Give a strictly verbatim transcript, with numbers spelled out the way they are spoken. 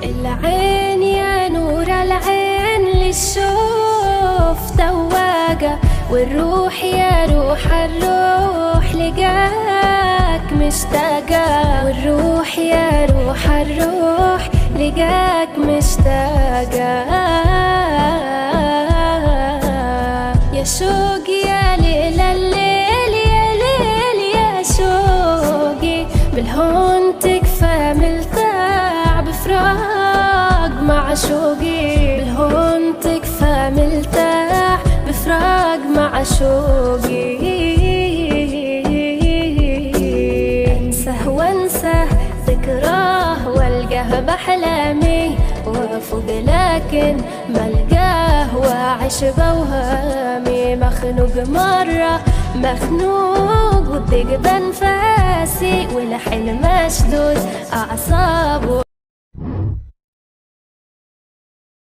العين يا نور العين للشوف تواقة، والروح يا روح الروح لقاك مشتاقة، والروح يا روح الروح لقاك مشتاقة. يا شوق يا ليل الليل يا ليل يا شوقي، بالهون تكفى ملتاع بفراق معشوقي، بالهون تكفى ملتاع بفراق معشوقي. انسه وانسى ذكراه والقاه بأحلامي وافوق لكن ملقاه واعيش بوهامي، مخنوق مرة مخنوق وضيق بانفاسي والحين مشدود اعصابه.